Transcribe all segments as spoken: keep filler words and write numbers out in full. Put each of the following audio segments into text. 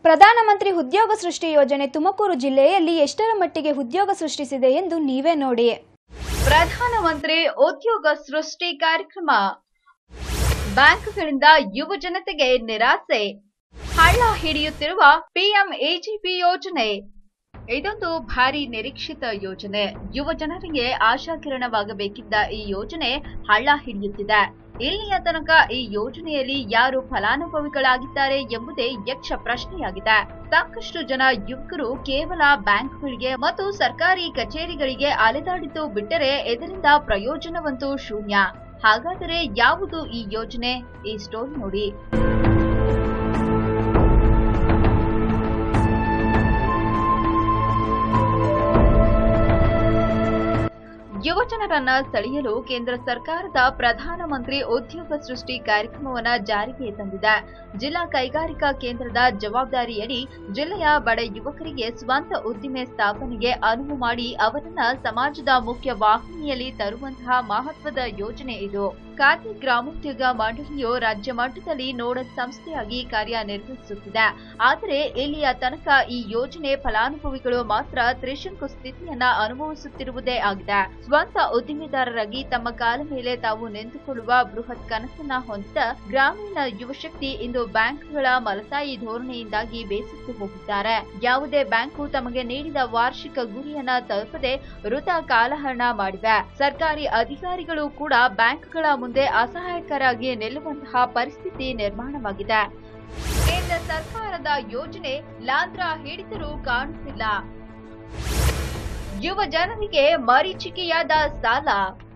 ಪ್ರಧಾನಮಂತ್ರಿ ಉದ್ಯೋಗ ಸೃಷ್ಟಿ ಯೋಜನೆ ತುಮಕೂರು ಜಿಲ್ಲೆಯಲ್ಲಿ ಎಷ್ಟರ ಮಟ್ಟಿಗೆ ಉದ್ಯೋಗ ಸೃಷ್ಟಿಸಿದೆ ಎಂದು ನೀವೇ ನೋಡಿ. ಪ್ರಧಾನಮಂತ್ರಿ ಉದ್ಯೋಗ ಸೃಷ್ಟಿ ಕಾರ್ಯಕ್ರಮ. ಬ್ಯಾಂಕ್ಗಳಿಂದ ಯುವ ಜನತೆಗೆ ನಿರಾಸೆ. ಹಳ್ಳ ಹಿಡಿಯುತ್ತಿರುವ ಪಿಎಂಎಜಿಪಿ ಯೋಜನೆ. ಇದೊಂದು ಭಾರಿ ನಿರೀಕ್ಷಿತ ಯೋಜನೆ. ಯುವ ಜನರಿಗೆ ಆಶಾಕಿರಣವಾಗಬೇಕಿದ್ದ ಈ ಯೋಜನೆ ಹಳ್ಳ ಹಿಡಿಯುತ್ತಿದೆ. ಇಲ್ಲಿಯ ತನಕ ಈ ಯೋಜನೆಯಲ್ಲಿ ಯಾರು ಫಲಾನುಭವಿಗಳಾಗಿದ್ದಾರೆ ಎಂಬುದೇ ಯಕ್ಷ ಪ್ರಶ್ನೆಯಾಗಿದೆ. ಸಾಕಷ್ಟು ಜನ ಯುವಕರು ಕೇವಲ ಬ್ಯಾಂಕ್ಗಳಿಗೆ ಮತ್ತು ಸರ್ಕಾರಿ ಕಚೇರಿಗಳಿಗೆ ಅಲೆದಾಡಿದ್ದು ಬಿಟ್ಟರೆ ಇದರಿಂದ ಪ್ರಯೋಜನವಂತೂ ಶೂನ್ಯ. ಹಾಗಾದರೆ ಯಾವುದು ಈ ಯೋಜನೆ? ಈ ಸ್ಟೋರಿ ನೋಡಿ. ಯುವಜನರನ್ನ ಸೆಳೆಯಲು ಕೇಂದ್ರ ಸರ್ಕಾರದ ಪ್ರಧಾನಮಂತ್ರಿ ಉದ್ಯೋಗ ಸೃಷ್ಟಿ ಕಾರ್ಯಕ್ರಮವನ್ನು ಜಾರಿಗೆ ತಂದಿದೆ. ಜಿಲ್ಲಾ ಕೈಗಾರಿಕಾ ಕೇಂದ್ರದ ಜವಾಬ್ದಾರಿಯಡಿ ಜಿಲ್ಲೆಯ ಬಡ ಯುವಕರಿಗೆ ಸ್ವಂತ ಉದ್ದಿಮೆ ಸ್ಥಾಪನೆಗೆ ಅನುವು ಮಾಡಿ ಅವರನ್ನ ಸಮಾಜದ ಮುಖ್ಯ ವಾಹಿನಿಯಲ್ಲಿ ತರುವಂತಹ ಮಹತ್ವದ ಯೋಜನೆ ಇದು. ಖಾದಿ ಗ್ರಾಮೋದ್ಯೋಗ ಮಂಡಳಿಯು ರಾಜ್ಯ ಮಟ್ಟದಲ್ಲಿ ನೋಡಲ್ ಸಂಸ್ಥೆಯಾಗಿ ಕಾರ್ಯನಿರ್ವಹಿಸುತ್ತಿದೆ. ಆದರೆ ಇಲ್ಲಿಯ ತನಕ ಈ ಯೋಜನೆ ಫಲಾನುಭವಿಗಳು ಮಾತ್ರ ತ್ರಿಶಂಕು ಸ್ಥಿತಿಯನ್ನ ಅನುಭವಿಸುತ್ತಿರುವುದೇ ಆಗಿದೆ. ಸ್ವಂತ ಉದ್ದಿಮೆದಾರರಾಗಿ ತಮ್ಮ ಕಾಲ ಮೇಲೆ ತಾವು ನಿಂತುಕೊಳ್ಳುವ ಬೃಹತ್ ಕನಸನ್ನ ಹೊಂದಿದ ಗ್ರಾಮೀಣ ಯುವಶಕ್ತಿ ಇಂದು ಬ್ಯಾಂಕ್ಗಳ ಮಲತಾಯಿ ಧೋರಣೆಯಿಂದಾಗಿ ಬೇಸತ್ತು ಹೋಗಿದ್ದಾರೆ. ಯಾವುದೇ ಬ್ಯಾಂಕು ತಮಗೆ ನೀಡಿದ ವಾರ್ಷಿಕ ಗುರಿಯನ್ನ ತಲುಪದೆ ವೃಥಾ ಕಾಲಹರಣ ಮಾಡಿವೆ. ಸರ್ಕಾರಿ ಅಧಿಕಾರಿಗಳು ಕೂಡ ಬ್ಯಾಂಕ್ಗಳ ಮುಂದೆ ಅಸಹಾಯಕರಾಗಿ ನಿಲ್ಲುವಂತಹ ಪರಿಸ್ಥಿತಿ ನಿರ್ಮಾಣವಾಗಿದೆ. ಕೇಂದ್ರ ಸರ್ಕಾರದ ಯೋಜನೆ ಲಾಂದ್ರ ಹಿಡಿದರೂ ಕಾಣುತ್ತಿಲ್ಲ. ಯುವ ಜನರಿಗೆ ಮರೀಚಿಕೆಯಾದ ಸಾಲ.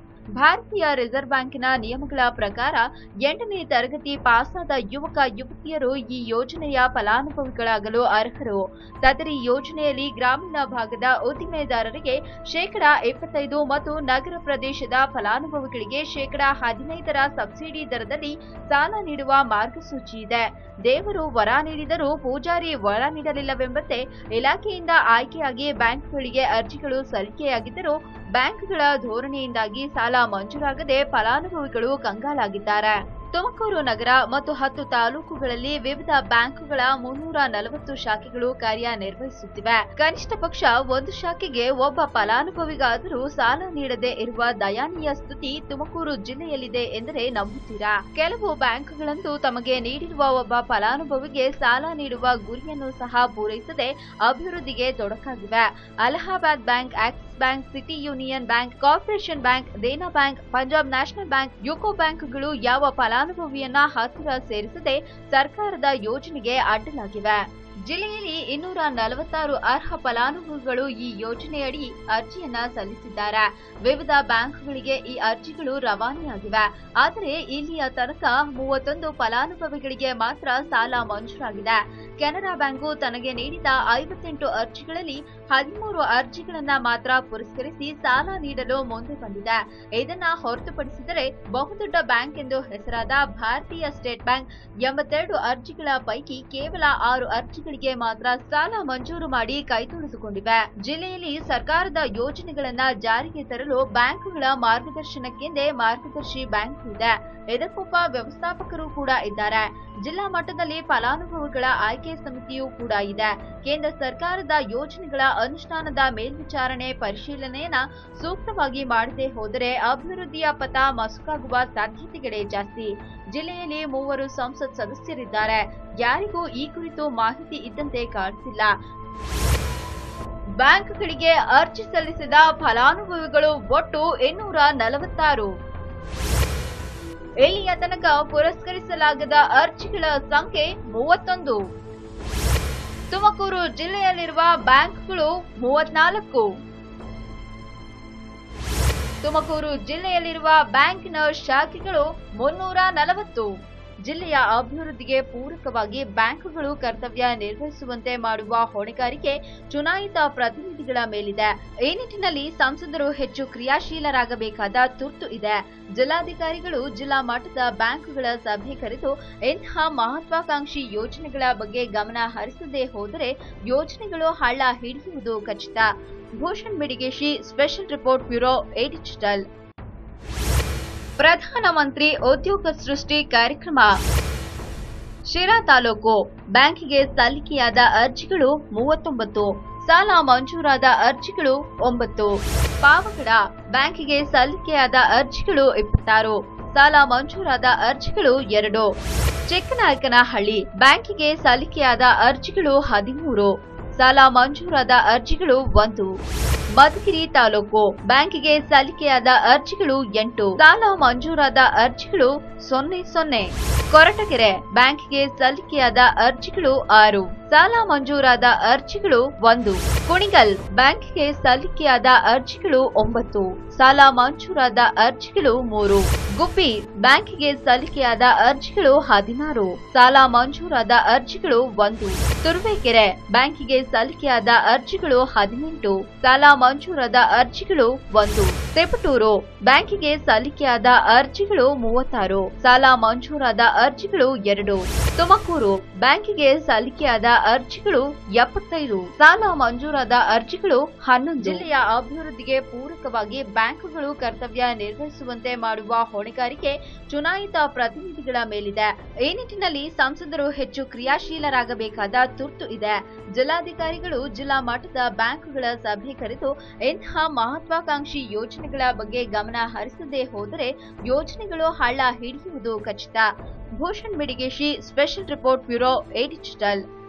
ಭಾರತೀಯ ರಿಸರ್ವ್ ಬ್ಯಾಂಕಿನ ನಿಯಮಗಳ ಪ್ರಕಾರ ಎಂಟನೇ ತರಗತಿ ಪಾಸಾದ ಯುವಕ ಯುವತಿಯರು ಈ ಯೋಜನೆಯ ಫಲಾನುಭವಿಗಳಾಗಲು ಅರ್ಹರು. ಸದರಿ ಯೋಜನೆಯಲ್ಲಿ ಗ್ರಾಮೀಣ ಭಾಗದ ಉದ್ದಿಮೆದಾರರಿಗೆ ಶೇಕಡಾ ಇಪ್ಪತ್ತೈದು ಮತ್ತು ನಗರ ಪ್ರದೇಶದ ಫಲಾನುಭವಿಗಳಿಗೆ ಶೇಕಡಾ ಹದಿನೈದರ ಸಬ್ಸಿಡಿ ದರದಲ್ಲಿ ಸಾಲ ನೀಡುವ ಮಾರ್ಗಸೂಚಿ ಇದೆ. ದೇವರು ವರ ನೀಡಿದರೂ ಪೂಜಾರಿ ವರ ನೀಡಲಿಲ್ಲವೆಂಬಂತೆ ಇಲಾಖೆಯಿಂದ ಆಯ್ಕೆಯಾಗಿ ಬ್ಯಾಂಕ್ಗಳಿಗೆ ಅರ್ಜಿಗಳು ಸಲ್ಲಿಕೆಯಾಗಿದ್ದರೂ ಬ್ಯಾಂಕ್ಗಳ ಧೋರಣೆಯಿಂದಾಗಿ ಸಾಲ ಮಂಜೂರಾಗದೆ ಫಲಾನುಭವಿಗಳು ಕಂಗಾಲಾಗಿದ್ದಾರೆ. ತುಮಕೂರು ನಗರ ಮತ್ತು ಹತ್ತು ತಾಲೂಕುಗಳಲ್ಲಿ ವಿವಿಧ ಬ್ಯಾಂಕುಗಳ ಮುನ್ನೂರ ನಲವತ್ತು ಶಾಖೆಗಳು ಕಾರ್ಯನಿರ್ವಹಿಸುತ್ತಿವೆ. ಕನಿಷ್ಠ ಪಕ್ಷ ಒಂದು ಶಾಖೆಗೆ ಒಬ್ಬ ಫಲಾನುಭವಿಗಾದರೂ ಸಾಲ ನೀಡದೆ ಇರುವ ದಯನೀಯ ಸ್ಥಿತಿ ತುಮಕೂರು ಜಿಲ್ಲೆಯಲ್ಲಿದೆ ಎಂದರೆ ನಂಬುತ್ತೀರಾ? ಕೆಲವು ಬ್ಯಾಂಕ್ಗಳಂತೂ ತಮಗೆ ನೀಡಿರುವ ಒಬ್ಬ ಫಲಾನುಭವಿಗೆ ಸಾಲ ನೀಡುವ ಗುರಿಯನ್ನು ಸಹ ಪೂರೈಸದೆ ಅಭಿವೃದ್ಧಿಗೆ ತೊಡಕಾಗಿವೆ. Allahabad bank, Axis bank, City Union bank, Corporation bank, Dena bank, Punjab National bank, UCO ಬ್ಯಾಂಕ್ಗಳು ಯಾವ ಫಲಾನುಭವಿಯನ್ನ ಹತ್ತಿರ ಸೇರಿಸದೆ ಸರ್ಕಾರದ ಯೋಜನೆಗೆ ಅಡ್ಡಲಾಗಿವೆ. ಜಿಲ್ಲೆಯಲ್ಲಿ ಇನ್ನೂರ ನಲವತ್ತಾರು ಅರ್ಹ ಫಲಾನುಭವಿಗಳು ಈ ಯೋಜನೆಯಡಿ ಅರ್ಜಿಯನ್ನ ಸಲ್ಲಿಸಿದ್ದಾರೆ. ವಿವಿಧ ಬ್ಯಾಂಕ್ಗಳಿಗೆ ಈ ಅರ್ಜಿಗಳು ರವಾನೆಯಾಗಿವೆ. ಆದರೆ ಇಲ್ಲಿಯ ತನಕ ಮೂವತ್ತೊಂದು ಫಲಾನುಭವಿಗಳಿಗೆ ಮಾತ್ರ ಸಾಲ ಮಂಜೂರಾಗಿದೆ. ಕೆನರಾ ಬ್ಯಾಂಕು ತನಗೆ ನೀಡಿದ ಐವತ್ತೆಂಟು ಅರ್ಜಿಗಳಲ್ಲಿ ಹದಿಮೂರು ಅರ್ಜಿಗಳನ್ನ ಮಾತ್ರ ಪುರಸ್ಕರಿಸಿ ಸಾಲ ನೀಡಲು ಮುಂದೆ ಬಂದಿದೆ. ಇದನ್ನ ಹೊರತುಪಡಿಸಿದರೆ ಬಹುದೊಡ್ಡ ಬ್ಯಾಂಕ್ ಎಂದು ಹೆಸರಾದ ಭಾರತೀಯ ಸ್ಟೇಟ್ ಬ್ಯಾಂಕ್ ಎಂಬತ್ತೆರಡು ಅರ್ಜಿಗಳ ಪೈಕಿ ಕೇವಲ ಆರು ಅರ್ಜಿಗಳಿಗೆ ಮಾತ್ರ ಸಾಲ ಮಂಜೂರು ಮಾಡಿ ಕೈತೊಳೆದುಕೊಂಡಿವೆ. ಜಿಲ್ಲೆಯಲ್ಲಿ ಸರ್ಕಾರದ ಯೋಜನೆಗಳನ್ನ ಜಾರಿಗೆ ತರಲು ಬ್ಯಾಂಕ್ಗಳ ಮಾರ್ಗದರ್ಶನಕ್ಕೆಂದೇ ಮಾರ್ಗದರ್ಶಿ ಬ್ಯಾಂಕ್ ಇದೆ. ಇದಕ್ಕೊಬ್ಬ ವ್ಯವಸ್ಥಾಪಕರು ಕೂಡ ಇದ್ದಾರೆ. ಜಿಲ್ಲಾ ಮಟ್ಟದಲ್ಲಿ ಫಲಾನುಭವಿಗಳ ಆಯ್ಕೆ ಸಮಿತಿಯೂ ಕೂಡ ಇದೆ. ಕೇಂದ್ರ ಸರ್ಕಾರದ ಯೋಜನೆಗಳ ಅನುಷ್ಠಾನದ ಮೇಲ್ವಿಚಾರಣೆ ಪರಿಶೀಲನೆಯನ್ನ ಸೂಕ್ತವಾಗಿ ಮಾಡದೆ ಹೋದರೆ ಅಭಿವೃದ್ಧಿಯ ಪಥ ಮಸುಕಾಗುವ ಸಾಧ್ಯತೆಗಳೇ ಜಾಸ್ತಿ. ಜಿಲ್ಲೆಯಲ್ಲಿ ಮೂವರು ಸಂಸತ್ ಸದಸ್ಯರಿದ್ದಾರೆ. ಯಾರಿಗೂ ಈ ಕುರಿತು ಮಾಹಿತಿ ಇದ್ದಂತೆ ಕಾಣಿಸಿಲ್ಲ. ಬ್ಯಾಂಕ್ಗಳಿಗೆ ಅರ್ಜಿ ಸಲ್ಲಿಸಿದ ಫಲಾನುಭವಿಗಳು ಒಟ್ಟು ಇನ್ನೂರ ನಲವತ್ತಾರು. ಇಲ್ಲಿಯ ತನಕ ಪುರಸ್ಕರಿಸಲಾಗದ ಅರ್ಜಿಗಳ ಸಂಖ್ಯೆ ಮೂವತ್ತೊಂದು. ತುಮಕೂರು ಜಿಲ್ಲೆಯಲ್ಲಿರುವ ಬ್ಯಾಂಕ್ಗಳು ಮೂವತ್ನಾಲ್ಕು. ತುಮಕೂರು ಜಿಲ್ಲೆಯಲ್ಲಿರುವ ಬ್ಯಾಂಕಿನ ಶಾಖೆಗಳು ಮುನ್ನೂರ ನಲವತ್ತು. ಜಿಲ್ಲೆಯ ಅಭಿವೃದ್ಧಿಗೆ ಪೂರಕವಾಗಿ ಬ್ಯಾಂಕ್ಗಳು ಕರ್ತವ್ಯ ನಿರ್ವಹಿಸುವಂತೆ ಮಾಡುವ ಹೊಣೆಗಾರಿಕೆ ಚುನಾಯಿತ ಪ್ರತಿನಿಧಿಗಳ ಮೇಲಿದೆ. ಈ ನಿಟ್ಟಿನಲ್ಲಿ ಸಂಸದರು ಹೆಚ್ಚು ಕ್ರಿಯಾಶೀಲರಾಗಬೇಕಾದ ತುರ್ತು ಇದೆ. ಜಿಲ್ಲಾಧಿಕಾರಿಗಳು ಜಿಲ್ಲಾ ಮಟ್ಟದ ಬ್ಯಾಂಕ್ಗಳ ಸಭೆ ಕರೆದು ಇಂತಹ ಮಹತ್ವಾಕಾಂಕ್ಷಿ ಯೋಜನೆಗಳ ಬಗ್ಗೆ ಗಮನ ಹರಿಸದೇ ಹೋದರೆ ಯೋಜನೆಗಳು ಹಳ್ಳ ಹಿಡಿಯುವುದು ಖಚಿತ. Bhushan Midigeshi, special report bureau, A digital. ಪ್ರಧಾನಮಂತ್ರಿ ಉದ್ಯೋಗ ಸೃಷ್ಟಿ ಕಾರ್ಯಕ್ರಮ. ಶಿರಾ ತಾಲೂಕು ಬ್ಯಾಂಕಿಗೆ ಸಲ್ಲಿಕೆಯಾದ ಅರ್ಜಿಗಳು ಮೂವತ್ತೊಂಬತ್ತು, ಸಾಲ ಮಂಜೂರಾದ ಅರ್ಜಿಗಳು ಒಂಬತ್ತು. ಪಾವಗಡ ಬ್ಯಾಂಕಿಗೆ ಸಲ್ಲಿಕೆಯಾದ ಅರ್ಜಿಗಳು ಇಪ್ಪತ್ತಾರು, ಸಾಲ ಮಂಜೂರಾದ ಅರ್ಜಿಗಳು ಎರಡು. ಚಿಕ್ಕನಾಯಕನಹಳ್ಳಿ ಬ್ಯಾಂಕಿಗೆ ಸಲ್ಲಿಕೆಯಾದ ಅರ್ಜಿಗಳು ಹದಿಮೂರು, ಸಾಲ ಮಂಜೂರಾದ ಅರ್ಜಿಗಳು ಒಂದು. ಮಧುಗಿರಿ ತಾಲೂಕು ಬ್ಯಾಂಕಿಗೆ ಸಲ್ಲಿಕೆಯಾದ ಅರ್ಜಿಗಳು ಎಂಟು, ಸಾಲ ಮಂಜೂರಾದ ಅರ್ಜಿಗಳು ಸೊನ್ನೆ ಸೊನ್ನೆ. ಕೊರಟಗೆರೆ ಬ್ಯಾಂಕಿಗೆ ಸಲ್ಲಿಕೆಯಾದ ಅರ್ಜಿಗಳು ಆರು, ಸಾಲ ಮಂಜೂರಾದ ಅರ್ಜಿಗಳು ಒಂದು. ಕುಣಿಗಲ್ ಬ್ಯಾಂಕಿಗೆ ಸಲ್ಲಿಕೆಯಾದ ಅರ್ಜಿಗಳು ಒಂಬತ್ತು, ಸಾಲ ಮಂಜೂರಾದ ಅರ್ಜಿಗಳು ಮೂರು. ಗುಬ್ಬಿ ಬ್ಯಾಂಕಿಗೆ ಸಲ್ಲಿಕೆಯಾದ ಅರ್ಜಿಗಳು ಹದಿನಾರು, ಸಾಲ ಮಂಜೂರಾದ ಅರ್ಜಿಗಳು ಒಂದು. ತುರುವೇಕೆರೆ ಬ್ಯಾಂಕಿಗೆ ಸಲ್ಲಿಕೆಯಾದ ಅರ್ಜಿಗಳು ಹದಿನೆಂಟು, ಸಾಲ ಮಂಜೂರಾದ ಅರ್ಜಿಗಳು ಒಂದು. ತಿಪಟೂರು ಬ್ಯಾಂಕಿಗೆ ಸಲ್ಲಿಕೆಯಾದ ಅರ್ಜಿಗಳು ಮೂವತ್ತಾರು, ಸಾಲ ಮಂಜೂರಾದ ಅರ್ಜಿಗಳು ಎರಡು. ತುಮಕೂರು ಬ್ಯಾಂಕಿಗೆ ಸಲ್ಲಿಕೆಯಾದ ಅರ್ಜಿಗಳು ಎಪ್ಪತ್ತೈದು, ಸಾಲ ಮಂಜೂರಾದ ಅರ್ಜಿಗಳು ಹನ್ನೊಂದು. ಜಿಲ್ಲೆಯ ಅಭಿವೃದ್ಧಿಗೆ ಪೂರಕವಾಗಿ ಬ್ಯಾಂಕುಗಳು ಕರ್ತವ್ಯ ನಿರ್ವಹಿಸುವಂತೆ ಮಾಡುವ ಹೊಣೆಗಾರಿಕೆ ಚುನಾಯಿತ ಪ್ರತಿನಿಧಿಗಳ ಮೇಲಿದೆ. ಈ ನಿಟ್ಟಿನಲ್ಲಿ ಸಂಸದರು ಹೆಚ್ಚು ಕ್ರಿಯಾಶೀಲರಾಗಬೇಕಾದ ತುರ್ತು ಇದೆ. ಜಿಲ್ಲಾಧಿಕಾರಿಗಳು ಜಿಲ್ಲಾ ಮಟ್ಟದ ಬ್ಯಾಂಕುಗಳ ಸಭೆ ಕರೆದು ಇಂತಹ ಮಹತ್ವಾಕಾಂಕ್ಷಿ ಯೋಜನೆಗಳ ಬಗ್ಗೆ ಗಮನ ಹರಿಸದೇ ಹೋದರೆ ಯೋಜನೆಗಳು ಹಳ್ಳ ಹಿಡಿಯುವುದು ಖಚಿತ. Bhushan Midigeshi, special report bureau, A digital.